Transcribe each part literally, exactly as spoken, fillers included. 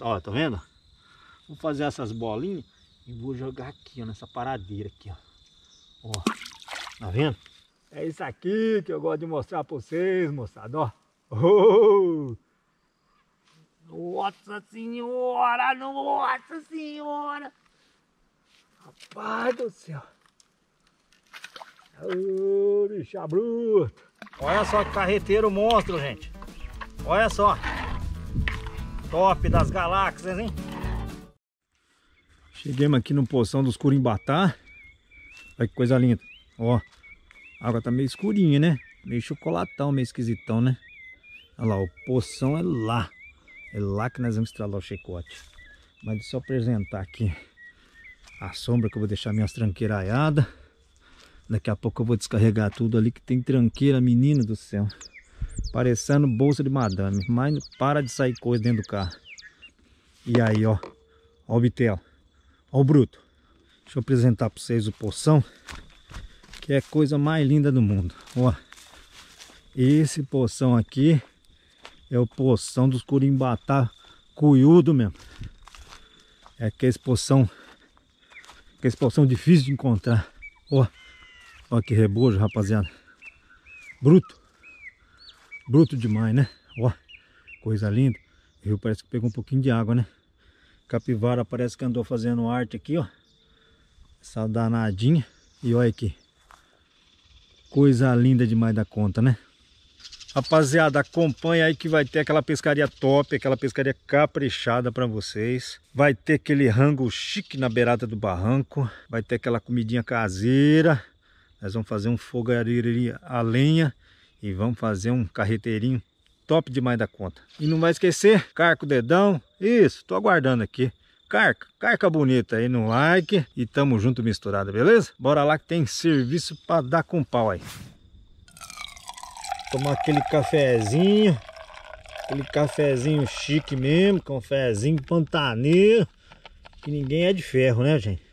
Ó, tá vendo? Vou fazer essas bolinhas e vou jogar aqui, ó, nessa paradeira aqui, ó. Ó, tá vendo? É isso aqui que eu gosto de mostrar pra vocês, moçada, ó. Oh! Nossa senhora, nossa senhora! Rapaz do céu! Ô, bicha bruta! Olha só que carreteiro monstro, gente! Olha só! Top das galáxias, hein? Cheguemos aqui no Poção dos Curimbatá. Olha que coisa linda! Ó, a água tá meio escurinha, né? Meio chocolatão, meio esquisitão, né? Olha lá, o poção é lá. É lá que nós vamos estralar o chicote. Mas deixa eu apresentar aqui a sombra que eu vou deixar minhas tranqueiras aiadas. Daqui a pouco eu vou descarregar tudo ali que tem tranqueira, menino do céu. Parecendo bolsa de madame. Mas para de sair coisa dentro do carro. E aí, ó. Ó o bitelo. Ó o bruto. Deixa eu apresentar para vocês o poção. Que é a coisa mais linda do mundo. Ó. Esse poção aqui é o poção dos Curimbatá cuiudo mesmo. É aquele poção, aquele poção difícil de encontrar. Ó, ó que rebojo, rapaziada. Bruto. Bruto demais, né? Ó, coisa linda. O rio parece que pegou um pouquinho de água, né? Capivara parece que andou fazendo arte aqui, ó. Essa danadinha. E olha aqui. Coisa linda demais da conta, né? Rapaziada, acompanha aí que vai ter aquela pescaria top, aquela pescaria caprichada para vocês. Vai ter aquele rango chique na beirada do barranco. Vai ter aquela comidinha caseira. Nós vamos fazer um fogareiro a lenha e vamos fazer um carreteirinho top demais da conta. E não vai esquecer, carca o dedão. Isso, tô aguardando aqui. Carca, carca bonita aí no like e tamo junto misturado, beleza? Bora lá que tem serviço para dar com pau aí. Tomar aquele cafezinho, aquele cafezinho chique mesmo, cafezinho pantaneiro, que ninguém é de ferro, né, gente?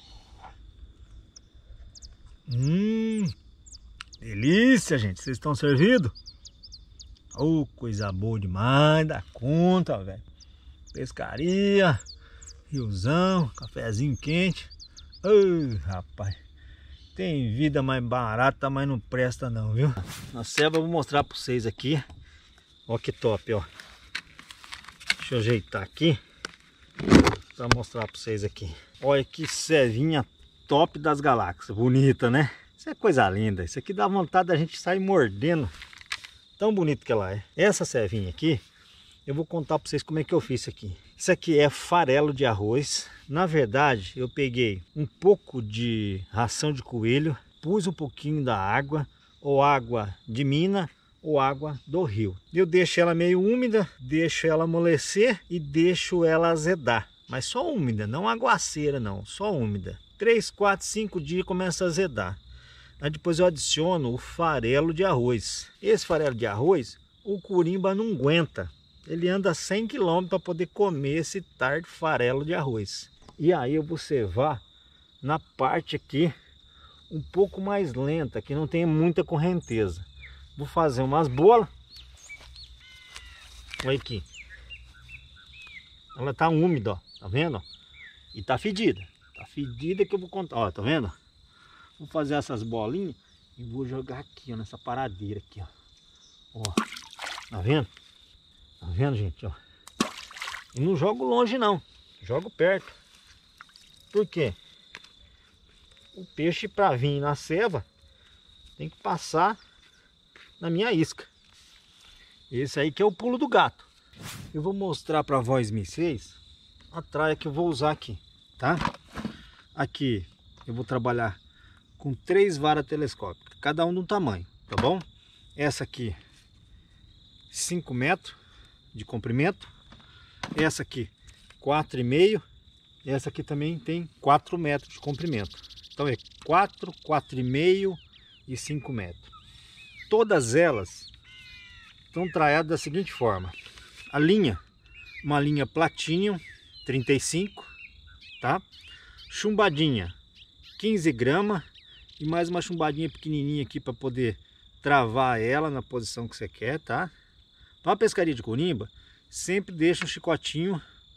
Hum, delícia, gente. Vocês estão servidos? Oh, coisa boa demais da conta, velho. Pescaria, riozão, cafezinho quente. Oh, rapaz. Tem vida mais barata, mas não presta não, viu? Na ceva eu vou mostrar para vocês aqui. Ó que top, ó. Deixa eu ajeitar aqui para mostrar para vocês aqui. Olha que cevinha top das galáxias. Bonita, né? Isso é coisa linda. Isso aqui dá vontade da gente sair mordendo. Tão bonito que ela é. Essa cevinha aqui, eu vou contar para vocês como é que eu fiz isso aqui. Isso aqui é farelo de arroz. Na verdade, eu peguei um pouco de ração de coelho, pus um pouquinho da água, ou água de mina, ou água do rio. Eu deixo ela meio úmida, deixo ela amolecer e deixo ela azedar. Mas só úmida, não aguaceira não, só úmida. três, quatro, cinco dias começa a azedar. Aí depois eu adiciono o farelo de arroz. Esse farelo de arroz, o curimba não aguenta. Ele anda cem quilômetros para poder comer esse tarde farelo de arroz. E aí eu vou cevar na parte aqui um pouco mais lenta, que não tem muita correnteza. Vou fazer umas bolas. Olha aqui. Ela tá úmida, ó. Tá vendo? E tá fedida. Tá fedida que eu vou contar. Ó, tá vendo? Vou fazer essas bolinhas e vou jogar aqui, ó, nessa paradeira aqui, ó. Ó. Tá vendo? Tá vendo, gente, ó? E não jogo longe não, jogo perto. Por quê? O peixe para vir na ceva tem que passar na minha isca. Esse aí que é o pulo do gato. Eu vou mostrar para vós vocês a traia que eu vou usar aqui, tá? Aqui eu vou trabalhar com três varas telescópicas, cada um de um tamanho, tá bom? Essa aqui, cinco metros de comprimento, essa aqui quatro e meio, essa aqui também tem quatro metros de comprimento. Então é quatro, quatro e meio e cinco metros. Todas elas estão traiadas da seguinte forma: a linha, uma linha Platinum trinta e cinco, tá? Chumbadinha quinze gramas e mais uma chumbadinha pequenininha aqui para poder travar ela na posição que você quer, tá? Para pescaria de corimba, sempre deixa um chicotinho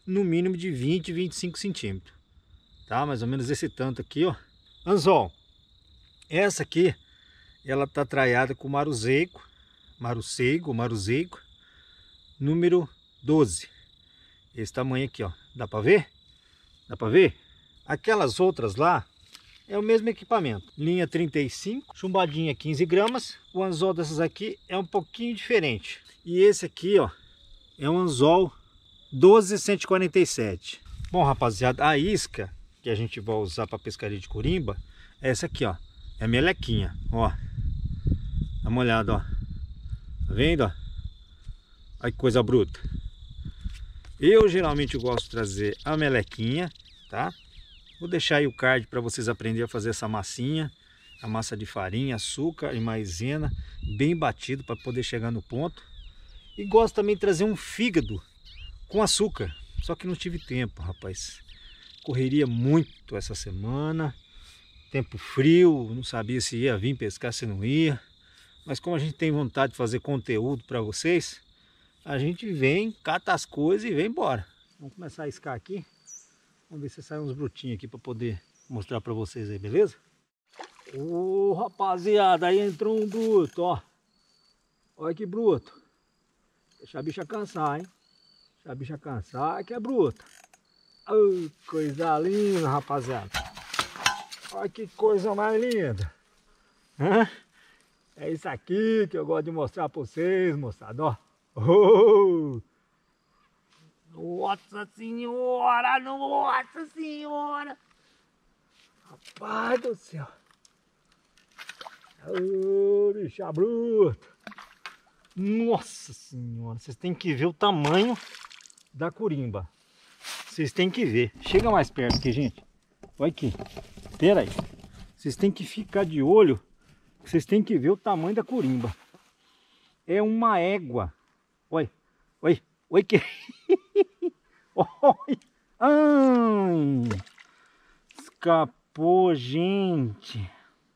no mínimo de vinte, vinte e cinco centímetros. Tá? Mais ou menos esse tanto aqui, ó. Anzol. Essa aqui, ela tá traiada com maruzeico, maruzeico, maruzeico, número doze. Esse tamanho aqui, ó. Dá pra ver? Dá pra ver? Aquelas outras lá, é o mesmo equipamento. Linha trinta e cinco, chumbadinha quinze gramas. O anzol dessas aqui é um pouquinho diferente. E esse aqui, ó, é um anzol doze cento e quarenta e sete. Bom, rapaziada, a isca que a gente vai usar para pescaria de corimba é essa aqui, ó. É a melequinha, ó. Dá uma olhada, ó. Tá vendo, ó? Olha que coisa bruta. Eu geralmente gosto de trazer a melequinha, tá? Vou deixar aí o card para vocês aprenderem a fazer essa massinha. A massa de farinha, açúcar e maisena, bem batido para poder chegar no ponto. E gosto também de trazer um fígado com açúcar. Só que não tive tempo, rapaz. Correria muito essa semana. Tempo frio, não sabia se ia vir pescar, se não ia. Mas como a gente tem vontade de fazer conteúdo para vocês, a gente vem, cata as coisas e vem embora. Vamos começar a iscar aqui. Vamos ver se sai uns brutinhos aqui para poder mostrar para vocês aí, beleza? Ô, rapaziada, aí entrou um bruto, ó. Olha que bruto. Deixa a bicha cansar, hein? Deixa a bicha cansar que é bruta. Oh, coisa linda, rapaziada. Olha que coisa mais linda. Hã? É isso aqui que eu gosto de mostrar para vocês, moçada, ó. Oh! Nossa senhora, nossa senhora. Rapaz do céu. Ô, bicha bruta. Nossa senhora, vocês têm que ver o tamanho da corimba. Vocês têm que ver. Chega mais perto aqui, gente. Olha aqui. Pera aí. Vocês têm que ficar de olho. Vocês têm que ver o tamanho da corimba. É uma égua. Oi, oi, oi que... Oi. Ai. Escapou, gente.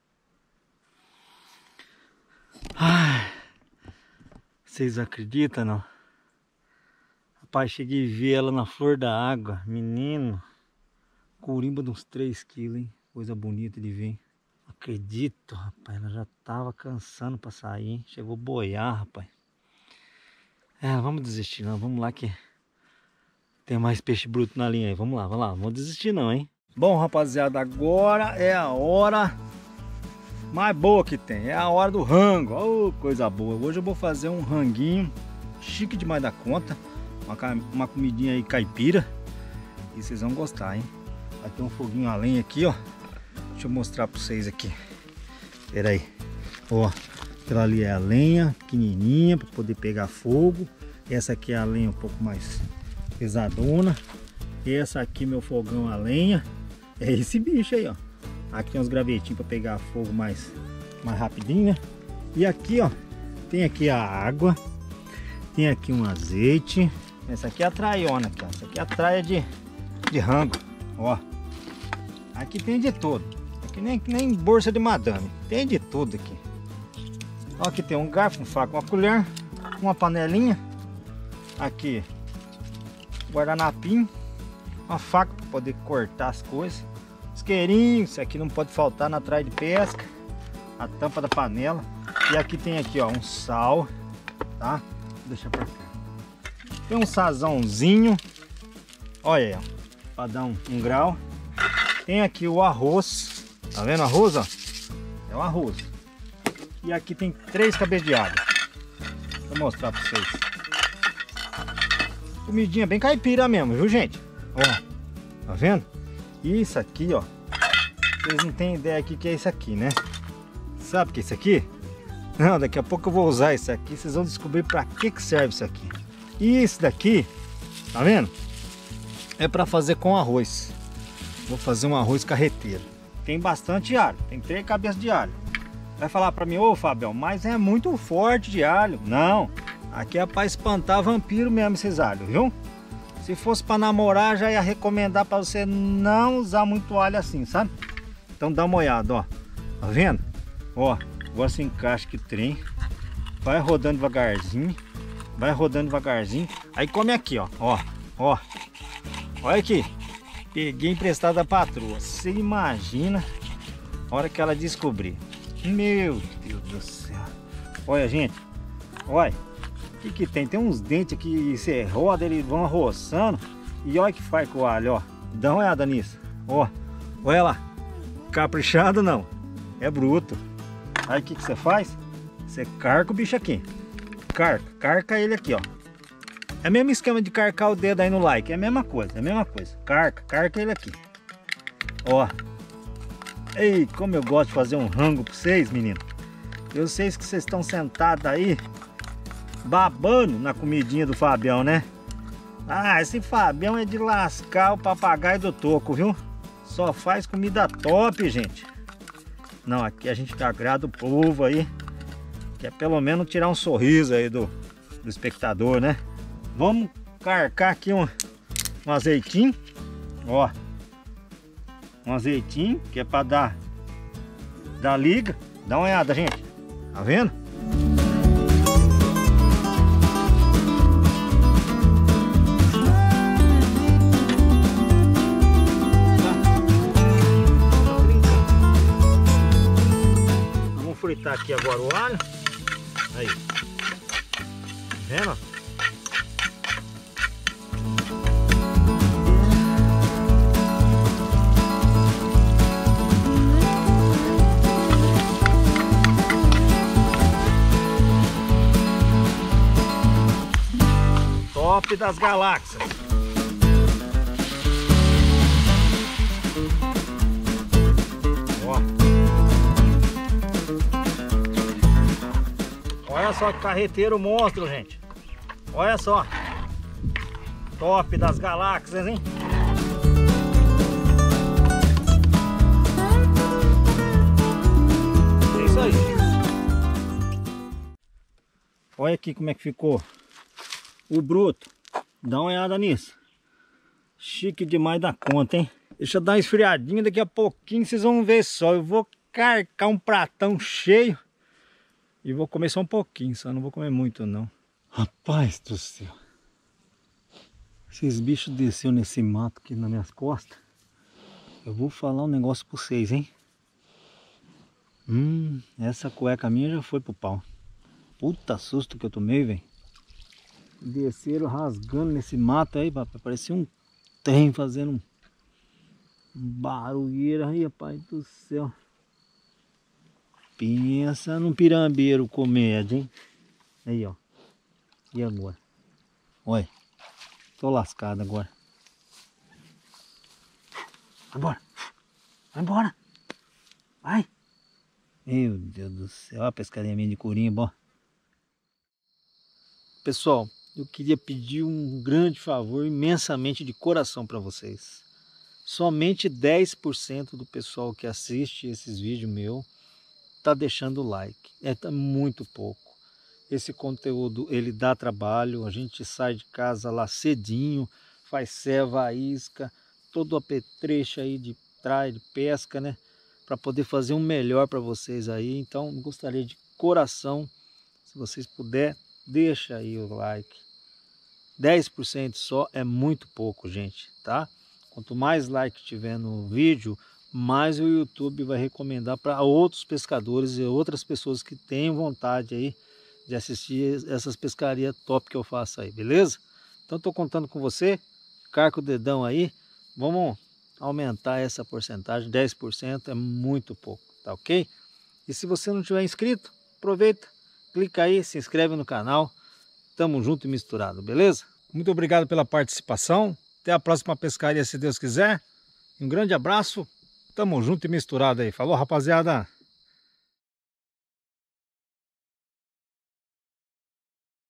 Ai. Vocês acreditam, não? Rapaz, cheguei a ver ela na flor da água. Menino. Corimba de uns três quilos, hein? Coisa bonita de ver. Acredito, rapaz. Ela já tava cansando pra sair, hein? Chegou a boiar, rapaz. É, vamos desistir não. Vamos lá que tem mais peixe bruto na linha aí. Vamos lá, vamos lá. Não vou desistir não, hein? Bom, rapaziada, agora é a hora mais boa que tem. É a hora do rango. Oh, coisa boa. Hoje eu vou fazer um ranguinho chique demais da conta. Uma, uma comidinha aí caipira. E vocês vão gostar, hein? Vai ter um foguinho a lenha aqui, ó. Deixa eu mostrar pra vocês aqui. Pera aí. Ó, aquela ali é a lenha pequenininha para poder pegar fogo. Essa aqui é a lenha um pouco mais pesadona. E essa aqui, meu fogão a lenha, é esse bicho aí, ó. Aqui tem uns gravetinhos para pegar fogo mais, mais rapidinho, né? E aqui, ó, tem aqui a água. Tem aqui um azeite. Essa aqui é a traiona, cara. Essa aqui é a traia de, de rango, ó. Aqui tem de tudo. Aqui nem, nem bolsa de madame. Tem de tudo aqui. Ó, aqui tem um garfo, um faca, uma colher, uma panelinha. Aqui, guardanapinho, uma faca para poder cortar as coisas. Isqueirinho, isso aqui não pode faltar na traia de pesca. A tampa da panela. E aqui tem aqui, ó, um sal, tá? Deixa pra cá. Tem um sazãozinho. Olha aí, ó, para dar um, um grau. Tem aqui o arroz. Tá vendo o arroz, ó? É o arroz. E aqui tem três cabeças de alho. Vou mostrar pra vocês. Comidinha bem caipira mesmo, viu, gente? Ó, tá vendo? Isso aqui, ó. Vocês não têm ideia aqui que é isso aqui, né? Sabe o que é isso aqui? Não, daqui a pouco eu vou usar isso aqui. Vocês vão descobrir pra que que serve isso aqui. E isso daqui, tá vendo? É pra fazer com arroz. Vou fazer um arroz carreteiro. Tem bastante alho. Tem três cabeças de alho. Vai falar pra mim, ô Fabião, mas é muito forte de alho. Não, aqui é pra espantar vampiro mesmo esses alhos, viu? Se fosse pra namorar, já ia recomendar pra você não usar muito alho assim, sabe? Então dá uma olhada, ó. Tá vendo? Ó, agora você encaixa que trem. Vai rodando devagarzinho. Vai rodando devagarzinho. Aí come aqui, ó. Ó, Ó, olha aqui. Peguei emprestado da patroa. Você imagina a hora que ela descobrir. Meu Deus do céu. Olha, gente. Olha. O que que tem? Tem uns dentes aqui, você roda, eles vão roçando. E olha que faz com o alho, ó. Dá uma olhada nisso. Ó. Olha lá. Caprichado não. É bruto. Aí o que que você faz? Você carca o bicho aqui. Carca. Carca ele aqui, ó. É o mesmo esquema de carcar o dedo aí no like. É a mesma coisa, é a mesma coisa. Carca, carca ele aqui. Ó. Ei, como eu gosto de fazer um rango pra vocês, menino. Eu sei que vocês estão sentados aí babando na comidinha do Fabião, né? Ah, esse Fabião é de lascar o papagaio do toco, viu? Só faz comida top, gente. Não, aqui a gente agrada o povo aí. Quer pelo menos tirar um sorriso aí do, do espectador, né? Vamos carcar aqui um, um azeitinho. Ó. Um azeitinho, que é pra dar, dar liga. Dá uma olhada, gente. Tá vendo? Vamos fritar aqui agora o alho. Aí. Tá vendo? Top das galáxias. Ó. Olha só que carreteiro monstro, gente. Olha só. Top das galáxias, hein? É isso aí. Olha aqui como é que ficou o bruto. Dá uma olhada nisso. Chique demais da conta, hein? Deixa eu dar uma esfriadinha, daqui a pouquinho vocês vão ver só. Eu vou carcar um pratão cheio e vou comer só um pouquinho, só não vou comer muito não. Rapaz do céu. Esses bichos desceram nesse mato aqui nas minhas costas. Eu vou falar um negócio pra vocês, hein? Hum, essa cueca minha já foi pro pau. Puta susto que eu tomei, velho. Desceram rasgando nesse mato aí, papai. Parecia um trem fazendo um barulheira aí, rapaz do céu. Pensa num pirambeiro comédia, hein? Aí, ó. E agora? Olha. Tô lascado agora. Vai embora. Vai embora. Vai. Meu Deus do céu. Olha a pescaria minha de corimba, ó. Pessoal, eu queria pedir um grande favor, imensamente de coração para vocês. Somente dez por cento do pessoal que assiste esses vídeos meus tá deixando o like. É tá muito pouco. Esse conteúdo, ele dá trabalho, a gente sai de casa lá cedinho, faz ceva à isca, todo o apetrecho aí de praia, de pesca, né? Para poder fazer um melhor para vocês aí. Então, gostaria de coração, se vocês puderem, deixa aí o like. dez por cento só é muito pouco, gente, tá? Quanto mais like tiver no vídeo, mais o YouTube vai recomendar para outros pescadores e outras pessoas que tenham vontade aí de assistir essas pescarias top que eu faço aí, beleza? Então tô contando com você, carca o dedão aí, vamos aumentar essa porcentagem, dez por cento é muito pouco, tá ok? E se você não tiver inscrito, aproveita, clica aí, se inscreve no canal, tamo junto e misturado, beleza? Muito obrigado pela participação, até a próxima pescaria se Deus quiser, um grande abraço, tamo junto e misturado aí, falou rapaziada?